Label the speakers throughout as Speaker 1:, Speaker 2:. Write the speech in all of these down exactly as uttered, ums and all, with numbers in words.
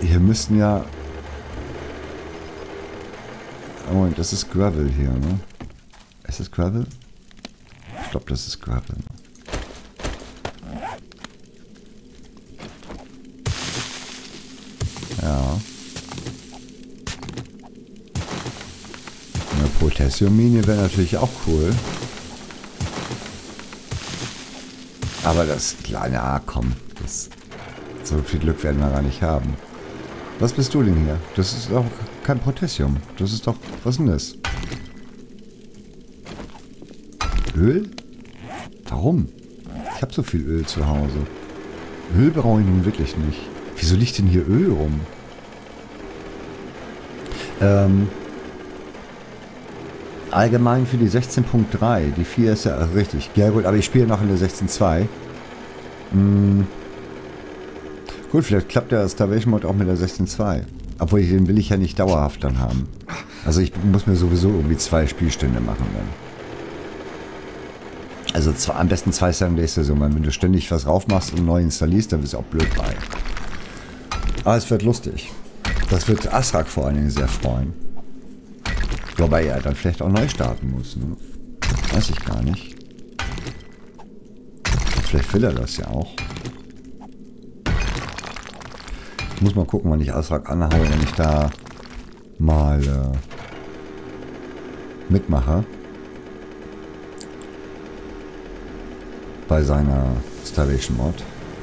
Speaker 1: Hier müssten ja... Oh, Moment, das ist Gravel hier, ne? Ist das Gravel? Ich glaube, das ist Gravel. Ja. Eine Potassiummine wäre natürlich auch cool. Aber das, klar, ja, komm. Das, so viel Glück werden wir gar nicht haben. Was bist du denn hier? Das ist doch kein Potassium. Das ist doch, was ist denn das? Öl? Warum? Ich habe so viel Öl zu Hause. Öl brauche ich nun wirklich nicht. Wieso liegt denn hier Öl rum? Ähm, allgemein für die sechzehn Punkt drei. Die vier ist ja ach, richtig. Ja gut, aber ich spiele noch in der sechzehn Punkt zwei. Hm. Gut, vielleicht klappt der Starvation Mode auch mit der sechzehn Punkt zwei. Obwohl, den will ich ja nicht dauerhaft dann haben. Also ich muss mir sowieso irgendwie zwei Spielstände machen dann. Also zwar, am besten zwei Seven Days Saison, weil wenn du ständig was raufmachst und neu installierst, dann bist du auch blöd bei. Aber es wird lustig. Das wird Asrak vor allen Dingen sehr freuen. Wobei er dann vielleicht auch neu starten muss. Ne? Weiß ich gar nicht. Vielleicht will er das ja auch. Ich muss mal gucken, wann ich Asrak anhaue, wenn ich da mal äh, mitmache. Bei seiner Starvation Mod.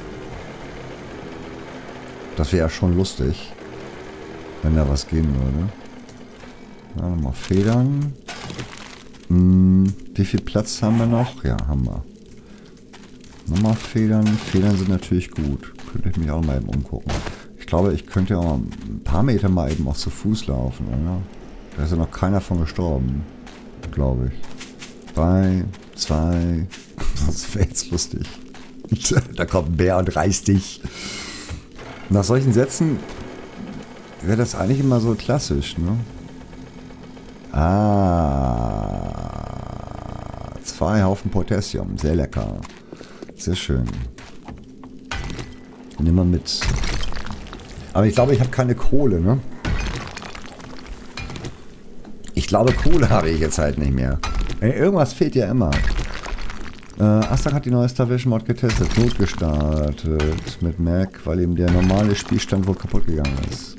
Speaker 1: Das wäre ja schon lustig, wenn da was gehen würde. Ja, nochmal Federn. Hm, wie viel Platz haben wir noch? Ja, haben wir. Nochmal Federn. Federn sind natürlich gut. Könnte ich mich auch mal eben umgucken. Ich glaube, ich könnte ja auch ein paar Meter mal eben auch zu Fuß laufen, oder? Da ist ja noch keiner von gestorben. Glaube ich. Drei, zwei... Das wäre jetzt lustig. Da kommt ein Bär und reißt dich. Nach solchen Sätzen wäre das eigentlich immer so klassisch, ne? Ah. Zwei Haufen Potassium. Sehr lecker. Sehr schön. Nimm mal mit. Aber ich glaube, ich habe keine Kohle, ne? Ich glaube, Kohle habe ich jetzt halt nicht mehr. Irgendwas fehlt ja immer. Äh, Asrak hat die neue Starvation Mod getestet, notgestartet mit Mac, weil ihm der normale Spielstand wohl kaputt gegangen ist.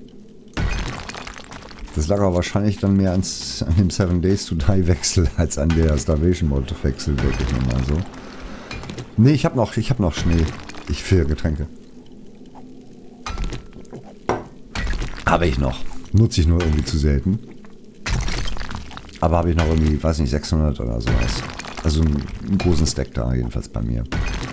Speaker 1: Das lag aber wahrscheinlich dann mehr ans, an dem seven Days to Die Wechsel als an der Starvation Mod Wechsel, wirklich mal so. Nee, ich habe noch, ich habe noch Schnee. Ich für Getränke. Habe ich noch. Nutze ich nur irgendwie zu selten. Aber habe ich noch irgendwie, weiß nicht, sechshundert oder sowas. Also einen, einen großen Stack da, jedenfalls bei mir.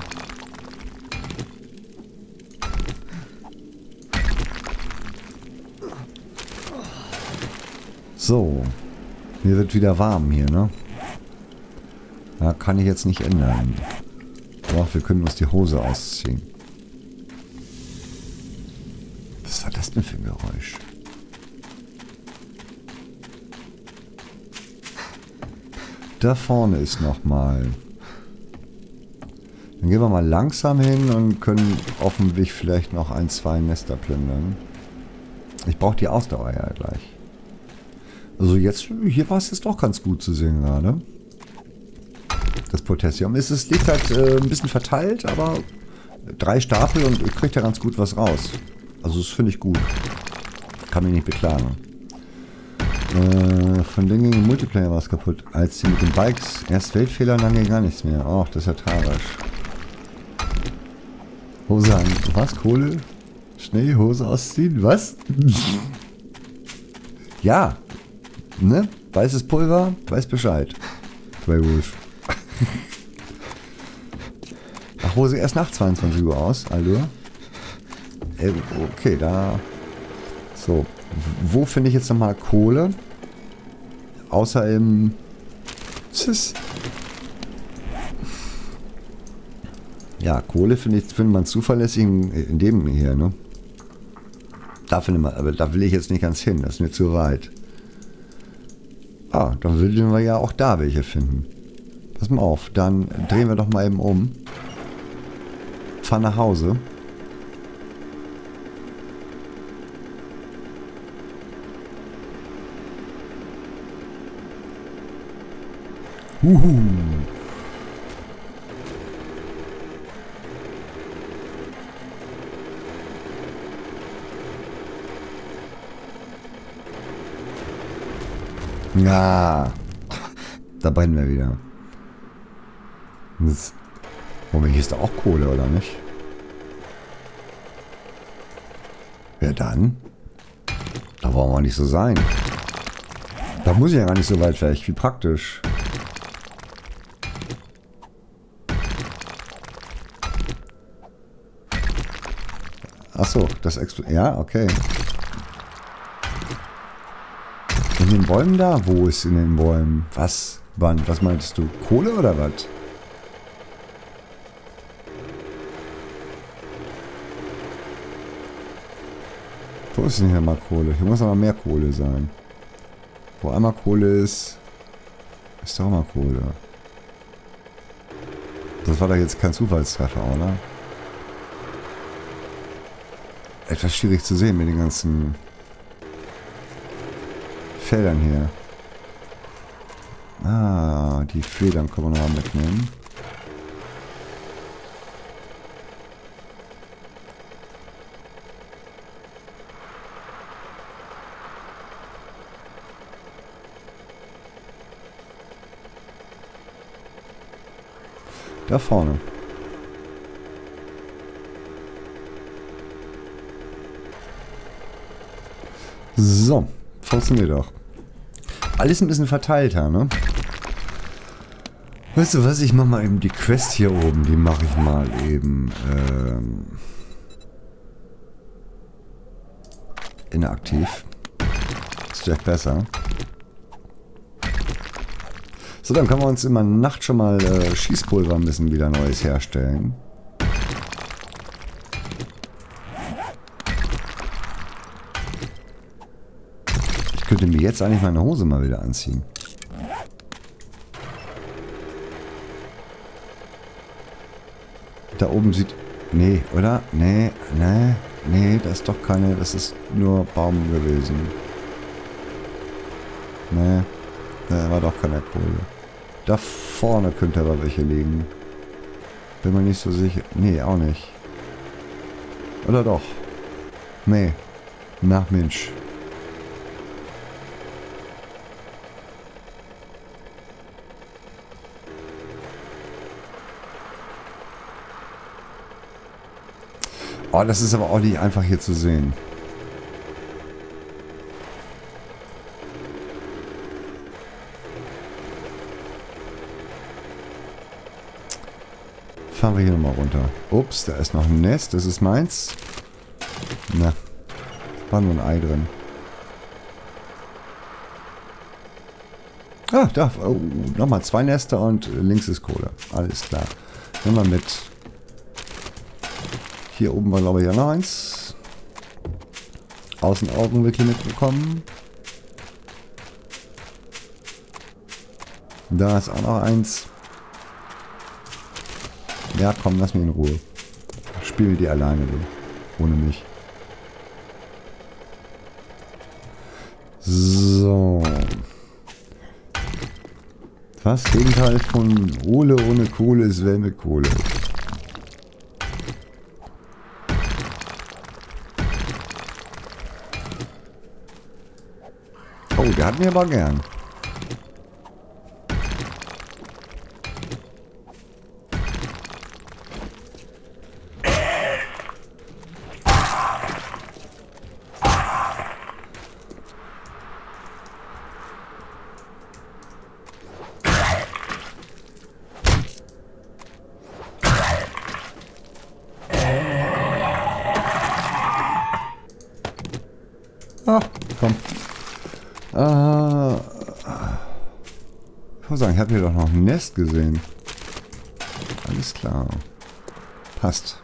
Speaker 1: So. Mir wird wieder warm hier, ne? Ja, kann ich jetzt nicht ändern. Doch, wir können uns die Hose ausziehen. Was war das denn für ein Geräusch? Da vorne ist nochmal. Dann gehen wir mal langsam hin und können hoffentlich vielleicht noch ein, zwei Nester plündern. Ich brauche die Ausdauer ja gleich. Also jetzt, hier war es jetzt doch ganz gut zu sehen gerade. Das Potassium. Es ist, liegt halt äh, ein bisschen verteilt, aber drei Stapel und ihr kriegt ja ganz gut was raus. Also das finde ich gut. Kann mich nicht beklagen. Äh, von Dingen im Multiplayer war es kaputt. Als sie mit den Bikes erst Weltfehler und dann ging gar nichts mehr. Och, das ist ja tragisch. Hose an. Was? Kohle? Schnee, Hose ausziehen? Was? Ja. Ne? Weißes Pulver? Weiß Bescheid. Grey Wolf. Ach, Hose erst nach zweiundzwanzig Uhr aus, Alter. Äh, okay, da... So. Wo finde ich jetzt nochmal Kohle? Außer im... Tschüss. Ja, Kohle finde ich, findet man zuverlässig in, in dem hier, ne? Da findet man, aber da will ich jetzt nicht ganz hin, das ist mir zu weit. Ah, dann würden wir ja auch da welche finden. Pass mal auf, dann drehen wir doch mal eben um. Fahren nach Hause. Huhu. Ja, da brennen wir wieder. Das, Moment, hier ist da auch Kohle, oder nicht? Ja, dann. Da wollen wir nicht so sein. Da muss ich ja gar nicht so weit weg. Wie praktisch. Achso, das explodiert. Ja, okay. In den Bäumen da? Wo ist in den Bäumen? Was? Wann? Was meintest du? Kohle oder was? Wo ist denn hier mal Kohle? Hier muss aber mehr Kohle sein. Wo einmal Kohle ist, ist doch immer Kohle. Das war doch jetzt kein Zufallstreffer, oder? Etwas schwierig zu sehen mit den ganzen Feldern hier. Ah, die Federn können wir noch mal mitnehmen. Da vorne. So, funktioniert doch. Alles ein bisschen verteilter, ne? Weißt du was, ich mach mal eben die Quest hier oben, die mache ich mal eben ähm, inaktiv. Ist vielleicht besser. So, dann können wir uns immer Nacht schon mal äh, Schießpulver ein bisschen wieder Neues herstellen. Ich könnte mir jetzt eigentlich meine Hose mal wieder anziehen. Da oben sieht... Nee, oder? Nee, nee, nee, das ist doch keine... Das ist nur Baum gewesen. Nee, da war doch keine Kohle. Da vorne könnte aber welche liegen. Bin mir nicht so sicher. Nee, auch nicht. Oder doch? Nee. Na, Mensch. Oh, das ist aber auch nicht einfach hier zu sehen. Fahren wir hier nochmal runter. Ups, da ist noch ein Nest. Das ist meins. Na, war nur ein Ei drin. Ah, da. Oh, nochmal zwei Nester und links ist Kohle. Alles klar. Nehmen wir mit. Hier oben war, glaube ich, ja noch eins. Außenaugenwickel mitbekommen. Da ist auch noch eins. Ja, komm, lass mich in Ruhe. Spiel mit dir alleine, du. Ohne mich. So. Was? Gegenteil von Kohle ohne Kohle ist Well mit Kohle. Oh, der hat mir aber gern. Ah, komm. Ah, ich muss sagen, ich habe hier doch noch ein Nest gesehen. Alles klar. Passt.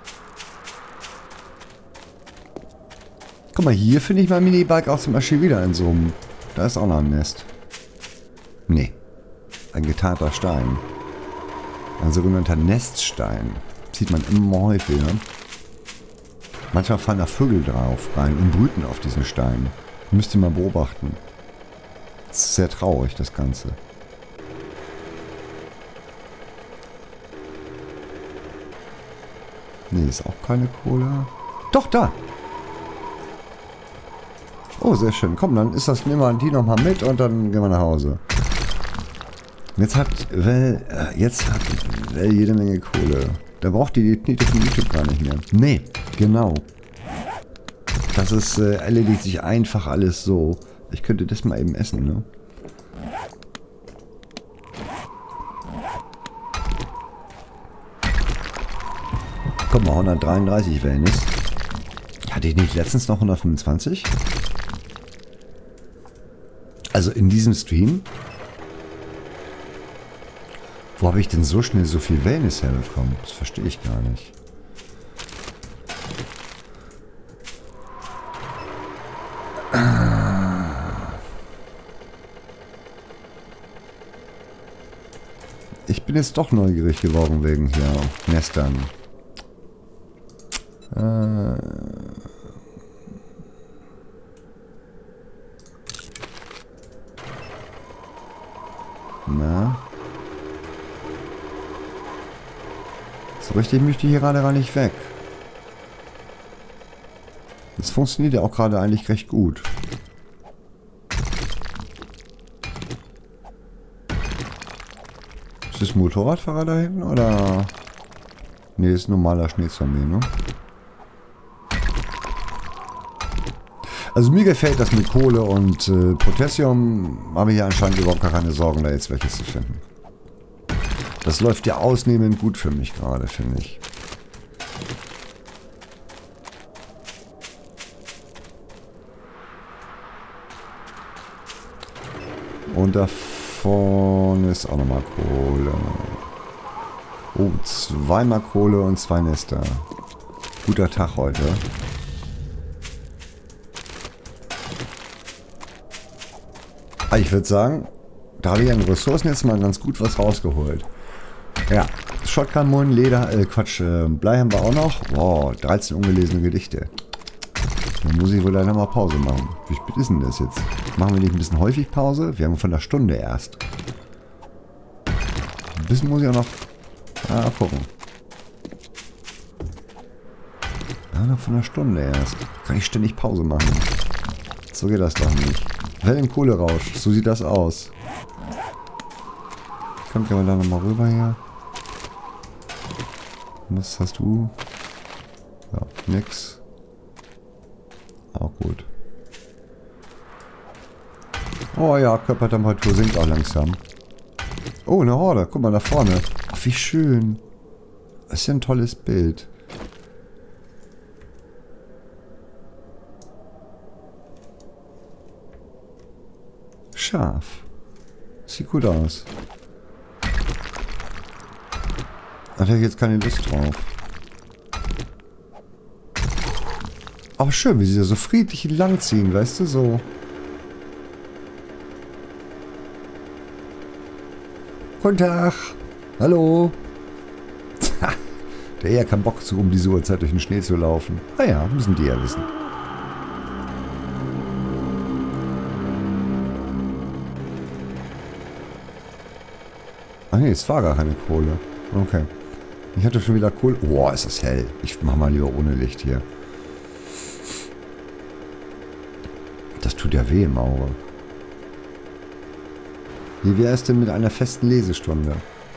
Speaker 1: Guck mal, hier finde ich mein Minibike aus dem Archiv wieder in so einem... Da ist auch noch ein Nest. Nee. Ein getarnter Stein. Ein sogenannter Neststein. Sieht man immer häufiger. Manchmal fallen da Vögel drauf rein und brüten auf diesen Stein. Müsst ihr mal beobachten. Das ist sehr traurig, das Ganze. Nee, ist auch keine Kohle. Doch, da! Oh, sehr schön. Komm, dann ist das, nehmen wir die nochmal mit und dann gehen wir nach Hause. Jetzt hat Well, jetzt hat Well jede Menge Kohle. Da braucht die die Knete von YouTube gar nicht mehr. Nee, genau. Das ist, äh, erledigt sich einfach alles so. Ich könnte das mal eben essen, ne? Guck mal, hundertdreiunddreißig Wellness. Hatte ich nicht letztens noch hundertfünfundzwanzig? Also in diesem Stream? Wo habe ich denn so schnell so viel Wellness herbekommen? Das verstehe ich gar nicht. Ich bin jetzt doch neugierig geworden wegen hier Nestern. Äh... Na? So richtig möchte ich hier gerade gar nicht weg. Das funktioniert ja auch gerade eigentlich recht gut. Ist das ein Motorradfahrer da hinten oder? Ne, ist ein normaler Schneezombie, ne? Also mir gefällt das mit Kohle und äh, Potassium. Habe ich ja anscheinend überhaupt gar keine Sorgen, da jetzt welches zu finden. Das läuft ja ausnehmend gut für mich gerade, finde ich. Und da vorne ist auch nochmal Kohle. Oh, zweimal Kohle und zwei Nester. Guter Tag heute. Ich würde sagen, da habe ich an Ressourcen jetzt mal ganz gut was rausgeholt. Ja, Shotgun-Mund, Leder, äh, Quatsch, äh, Blei haben wir auch noch. Wow, dreizehn ungelesene Gedichte. Dann muss ich wohl leider mal Pause machen. Wie spät ist denn das jetzt? Machen wir nicht ein bisschen häufig Pause? Wir haben von der Stunde erst. Ein bisschen muss ich auch noch... Ah, gucken. Ja, noch von der Stunde erst. Kann ich ständig Pause machen. So geht das doch nicht. Wellenkohlerausch, so sieht das aus. Kommt ja mal da nochmal rüber hier. Was hast du? Ja, nix. Auch gut. Oh ja, Körpertemperatur sinkt auch langsam. Oh, eine Horde. Guck mal da vorne. Ach, wie schön. Das ist ja ein tolles Bild. Scharf. Sieht gut aus. Da habe ich jetzt keine Lust drauf. Aber schön, wie sie so friedlich langziehen, weißt du, so. Guten Tag. Hallo. Der eher keinen Bock zu, um diese Uhrzeit durch den Schnee zu laufen. Naja, müssen die ja wissen. Ach nee, es war gar keine Kohle. Okay. Ich hatte schon wieder Kohle. Boah, ist das hell. Ich mach mal lieber ohne Licht hier. Das tut ja weh im Auge. Wie wäre es denn mit einer festen Lesestunde?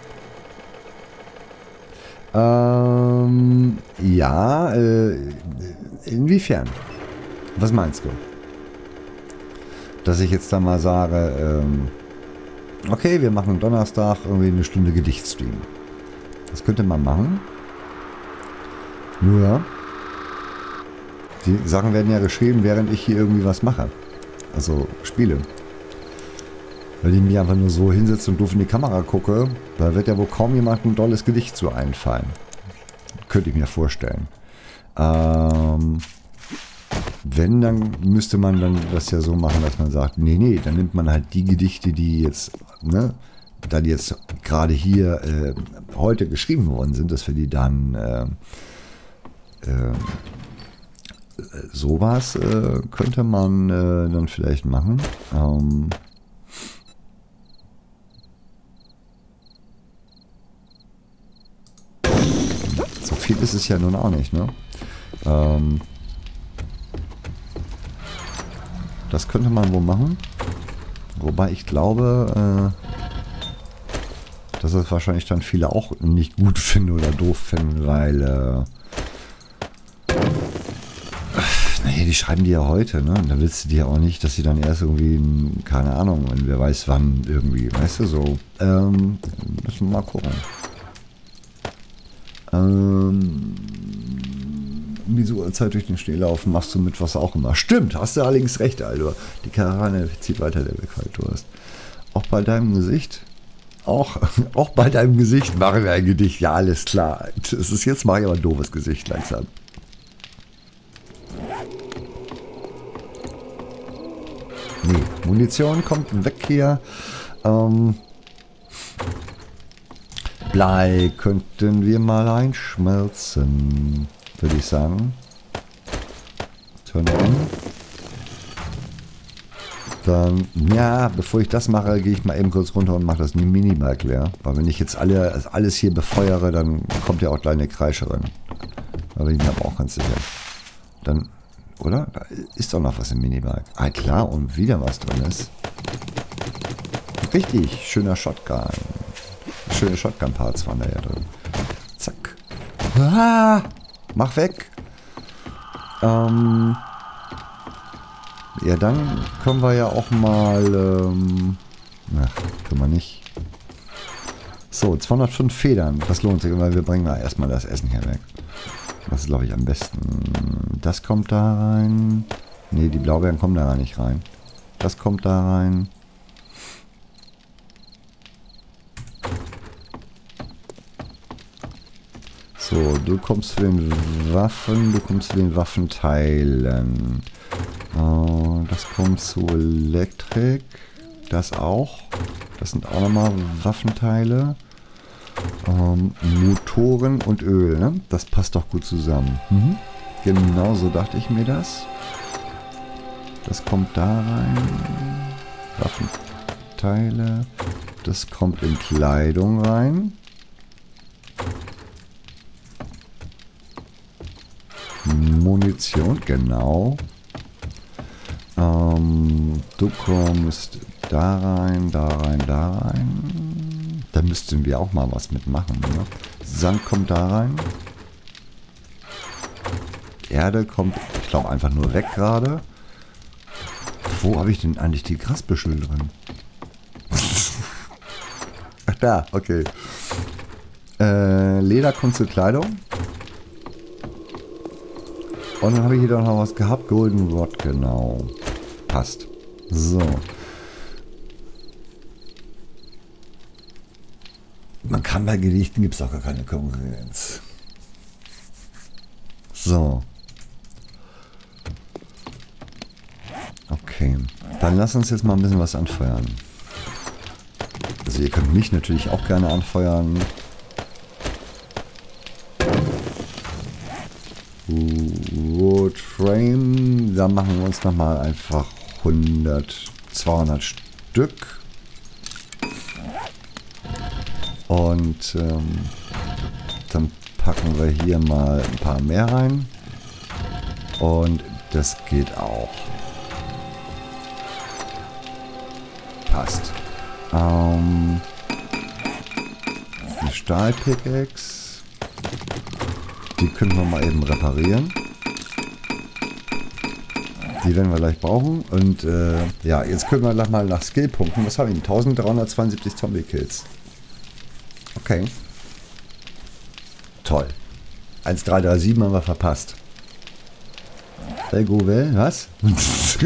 Speaker 1: Ähm, ja, äh, inwiefern? Was meinst du? Dass ich jetzt da mal sage, ähm, okay, wir machen Donnerstag irgendwie eine Stunde Gedichtstream. Das könnte man machen. Nur, die Sachen werden ja geschrieben, während ich hier irgendwie was mache. Also spiele. Wenn ich mich einfach nur so hinsetze und doof in die Kamera gucke, da wird ja wohl kaum jemand ein dolles Gedicht so einfallen. Könnte ich mir vorstellen. Ähm, wenn, dann müsste man dann das ja so machen, dass man sagt, nee, nee, dann nimmt man halt die Gedichte, die jetzt, ne, da die jetzt gerade hier äh, heute geschrieben worden sind, dass wir die dann äh, äh, sowas äh, könnte man äh, dann vielleicht machen. Ähm, So viel ist es ja nun auch nicht, ne? Ähm, das könnte man wohl machen. Wobei ich glaube, äh, dass das wahrscheinlich dann viele auch nicht gut finden oder doof finden, weil äh, naja, die schreiben die ja heute, ne? Und dann willst du die ja auch nicht, dass sie dann erst irgendwie, keine Ahnung, wer weiß wann irgendwie, weißt du, so. Ähm, müssen wir mal gucken. Ähm, um diese Uhrzeit durch den Schnee laufen, machst du mit was auch immer. Stimmt, hast du allerdings recht, Alter. Die Karawane zieht weiter, der Durst. Auch bei deinem Gesicht, auch, auch bei deinem Gesicht machen wir ein Gedicht. Ja, alles klar. Das ist jetzt mal aber ein doofes Gesicht langsam. Nee, Munition kommt weg hier. Ähm, Blei könnten wir mal einschmelzen, würde ich sagen. Turn on. Dann, ja, bevor ich das mache, gehe ich mal eben kurz runter und mache das Minibike leer. Weil wenn ich jetzt alle, alles hier befeuere, dann kommt ja auch gleich eine Kreischerin. Da bin ich mir aber auch ganz sicher. Dann, oder? Da ist doch noch was im Minibike. Ah, klar, und wieder was drin ist. Richtig, schöner Shotgun. Schöne Shotgun-Parts waren da ja drin. Zack. Ah, mach weg. Ähm, ja, dann können wir ja auch mal... Ähm, ach, können wir nicht. So, zweihundertfünf Federn. Das lohnt sich, weil wir bringen da erstmal das Essen hier weg. Das ist, glaube ich, am besten. Das kommt da rein. Ne, die Blaubeeren kommen da gar nicht rein. Das kommt da rein. So, du kommst zu den Waffen, du kommst zu den Waffenteilen. Uh, das kommt zu Elektrik. Das auch. Das sind auch nochmal Waffenteile. Um, Motoren und Öl, ne? Das passt doch gut zusammen. Mhm. Genau so dachte ich mir das. Das kommt da rein. Waffenteile. Das kommt in Kleidung rein. Munition, genau. Ähm, du kommst da rein, da rein, da rein. Da müssten wir auch mal was mitmachen. Ne? Sand kommt da rein. Erde kommt, ich glaube, einfach nur weg gerade. Wo habe ich denn eigentlich die Grasbüschel drin? Ach da, okay. Äh, Leder kommt zur Kleidung. Und dann habe ich hier doch noch was gehabt. Golden Rod, genau. Passt. So. Man kann bei Gedichten, gibt es auch gar keine Konkurrenz. So. Okay. Dann lass uns jetzt mal ein bisschen was anfeuern. Also ihr könnt mich natürlich auch gerne anfeuern. Wood Frame, da machen wir uns nochmal einfach hundert, zweihundert Stück. Und ähm, dann packen wir hier mal ein paar mehr rein. Und das geht auch. Passt. Ähm, eine Stahl-Pickaxe. Die können wir mal eben reparieren. Die werden wir gleich brauchen. Und äh, ja, jetzt können wir gleich mal nach Skillpunkten. Was haben wir? eintausenddreihundertzweiundsiebzig Zombie-Kills. Okay. Toll. eins drei drei sieben haben wir verpasst. Hey Govel, was? Ich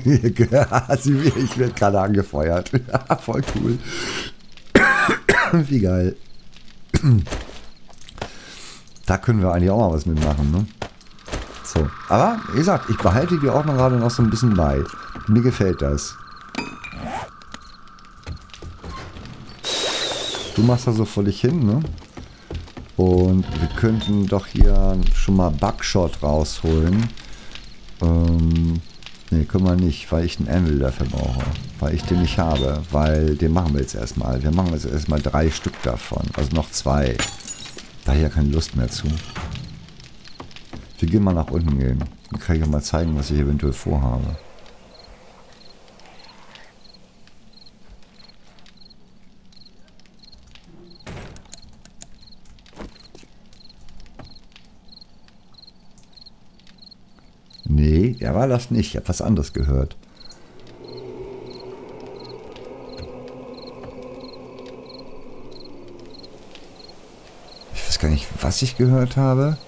Speaker 1: werde gerade angefeuert. Voll cool. Wie geil. Da können wir eigentlich auch mal was mitmachen, ne? So. Aber, wie gesagt, ich behalte die Ordnung gerade noch so ein bisschen bei. Mir gefällt das. Du machst da so völlig hin, ne? Und wir könnten doch hier schon mal Buckshot rausholen. Ähm, ne, können wir nicht, weil ich einen Anvil dafür brauche. Weil ich den nicht habe. Weil den machen wir jetzt erstmal. Wir machen jetzt erstmal drei Stück davon. Also noch zwei. Da habe ich ja keine Lust mehr zu. Wir gehen mal nach unten gehen. Dann kann ich ja mal zeigen, was ich eventuell vorhabe. Nee, er war das nicht. Ich habe was anderes gehört. Ich weiß gar nicht, was ich gehört habe.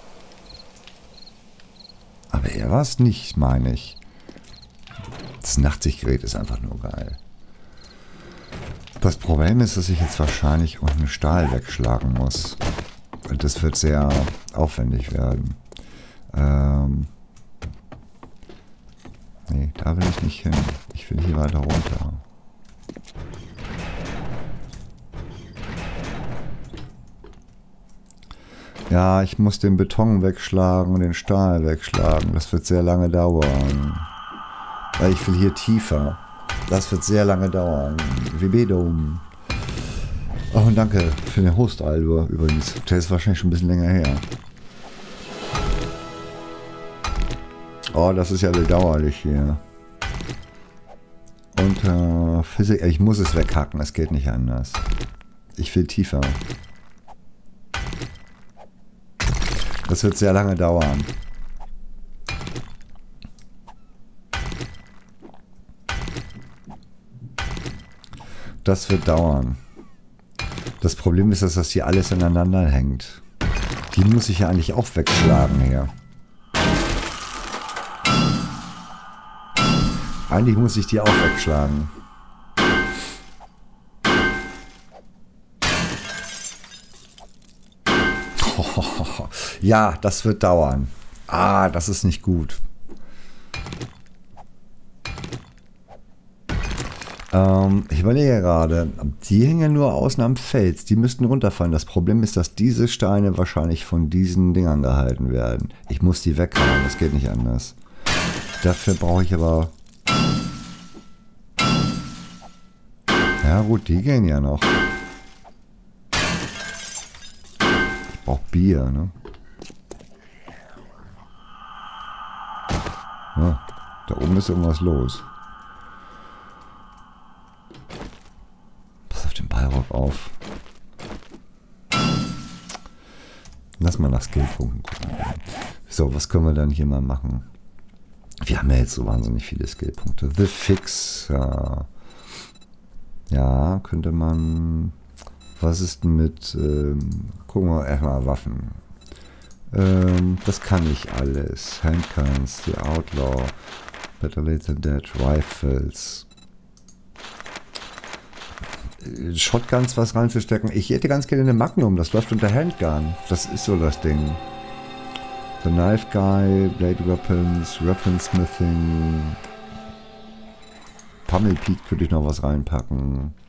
Speaker 1: Aber er war es nicht, meine ich. Das Nachtsichtgerät ist einfach nur geil. Das Problem ist, dass ich jetzt wahrscheinlich unten Stahl wegschlagen muss. Und das wird sehr aufwendig werden. Ähm... Nee, da will ich nicht hin. Ich will hier weiter runter. Ja, ich muss den Beton wegschlagen und den Stahl wegschlagen. Das wird sehr lange dauern. Weil ich will hier tiefer. Das wird sehr lange dauern. Webedum. Oh, und danke für den Host, Aldo, übrigens. Der ist wahrscheinlich schon ein bisschen länger her. Oh, das ist ja bedauerlich hier. Und äh, Physik, ich muss es weghacken, es geht nicht anders. Ich will tiefer. Das wird sehr lange dauern. Das wird dauern. Das Problem ist, dass das hier alles ineinander hängt. Die muss ich ja eigentlich auch wegschlagen hier. Eigentlich muss ich die auch wegschlagen. Oh, ja, das wird dauern. Ah, das ist nicht gut. Ähm, ich überlege gerade, die hängen nur außen am Fels. Die müssten runterfallen. Das Problem ist, dass diese Steine wahrscheinlich von diesen Dingern gehalten werden. Ich muss die weghauen, das geht nicht anders. Dafür brauche ich aber... Ja gut, die gehen ja noch. Ich brauche Bier, ne? Ja, da oben ist irgendwas los. Pass auf den Ballrock auf. Lass mal nach Skillpunkten gucken. So, was können wir dann hier mal machen? Wir haben ja jetzt so wahnsinnig viele Skillpunkte. The Fix, ja. Ja, könnte man... Was ist denn mit... Ähm, gucken wir erstmal Waffen. Ähm, das kann ich alles. Handguns, The Outlaw, Better Late Than Dead, Rifles. Shotguns was reinzustecken. Ich hätte ganz gerne eine Magnum. Das läuft unter Handgun. Das ist so das Ding. The Knife Guy, Blade Weapons, Weaponsmithing... Pummel Peak könnte ich noch was reinpacken.